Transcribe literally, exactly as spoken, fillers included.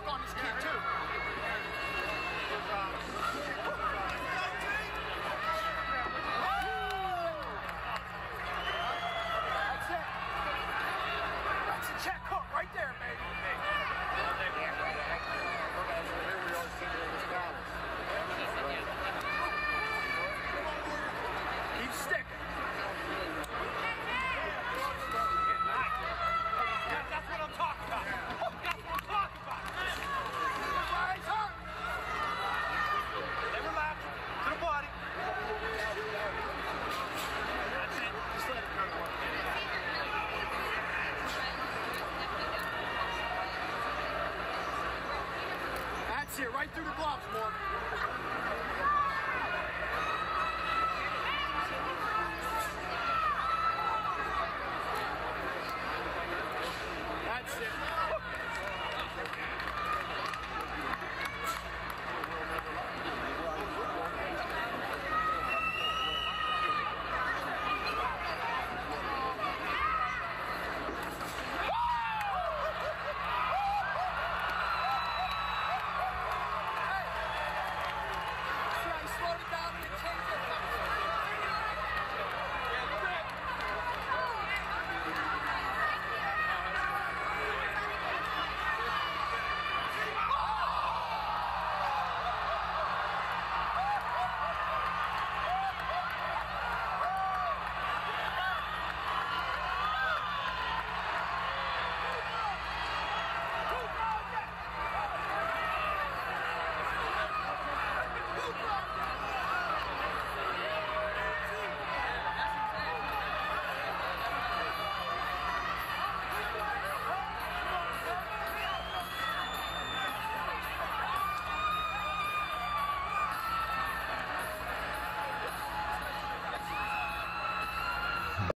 on this kid too. That's it. That's a check hook right there, baby. Keep sticking. That's what I'm talking about. That's what I'm talking about. Eyes up. They relax. To the body. That's it. Just let it go. That's it. Right through the gloves, Morgan.